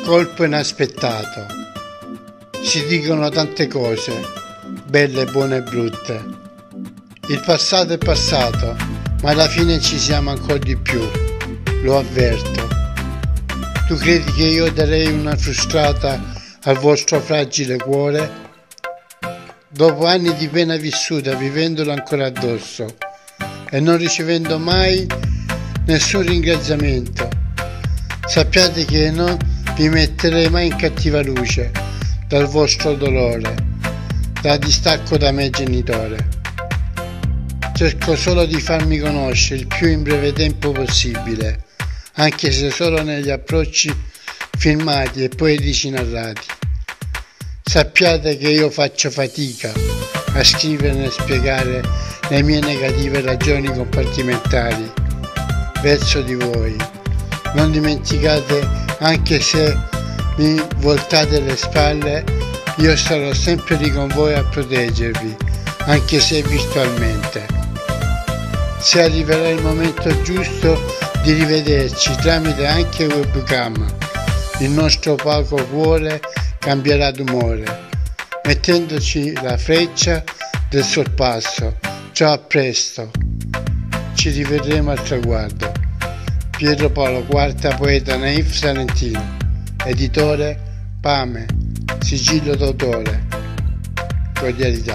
Colpo inaspettato. Si dicono tante cose, belle, buone e brutte. Il passato è passato, ma alla fine ci siamo ancora di più, lo avverto. Tu credi che io darei una frustata al vostro fragile cuore? Dopo anni di pena vissuta, vivendolo ancora addosso e non ricevendo mai nessun ringraziamento, sappiate che non vi metterei mai in cattiva luce dal vostro dolore, da distacco da me genitore. Cerco solo di farmi conoscere il più in breve tempo possibile, anche se solo negli approcci filmati e poetici narrati. Sappiate che io faccio fatica a scrivere e spiegare le mie negative ragioni compartimentali verso di voi. Non dimenticate, anche se mi voltate le spalle, io sarò sempre lì con voi a proteggervi, anche se virtualmente. Se arriverà il momento giusto di rivederci tramite anche webcam, il nostro opaco cuore cambierà d'umore, mettendoci la freccia del sorpasso. Ciao, a presto, ci rivedremo al traguardo. Pietro Paolo IV, poeta naif salentino, editore Pame, sigillo d'autore, cordialità.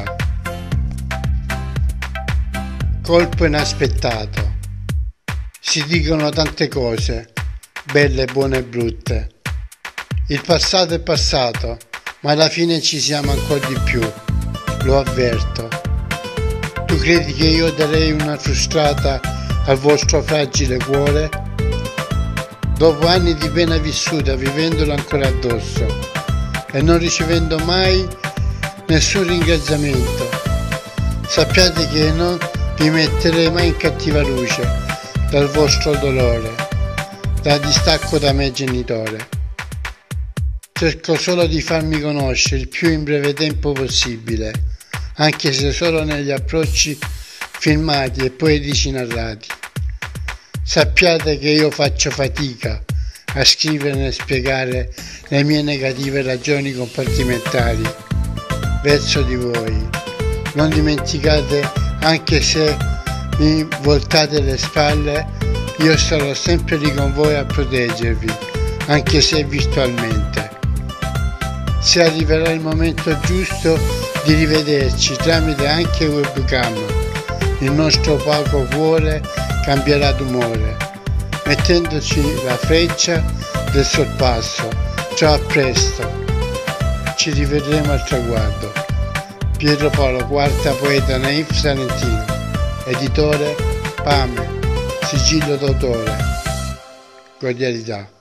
Colpo inaspettato. Si dicono tante cose, belle, buone e brutte. Il passato è passato, ma alla fine ci siamo ancora di più, lo avverto. Tu credi che io darei una frustata al vostro fragile cuore? Dopo anni di pena vissuta, vivendolo ancora addosso e non ricevendo mai nessun ringraziamento, sappiate che non vi metterei mai in cattiva luce dal vostro dolore, da distacco da me genitore. Cerco solo di farmi conoscere il più in breve tempo possibile, anche se solo negli approcci filmati e poetici narrati. Sappiate che io faccio fatica a scrivere e spiegare le mie negative ragioni compartimentali verso di voi. Non dimenticate, anche se mi voltate le spalle, io sarò sempre lì con voi a proteggervi, anche se virtualmente. Se arriverà il momento giusto di rivederci tramite anche webcam, il nostro opaco cuore cambierà d'umore, mettendoci la freccia del sorpasso. Ciao, a presto, ci rivedremo al traguardo. Pietro Paolo IV, poeta naif salentino, editore Pame, sigillo d'autore, cordialità.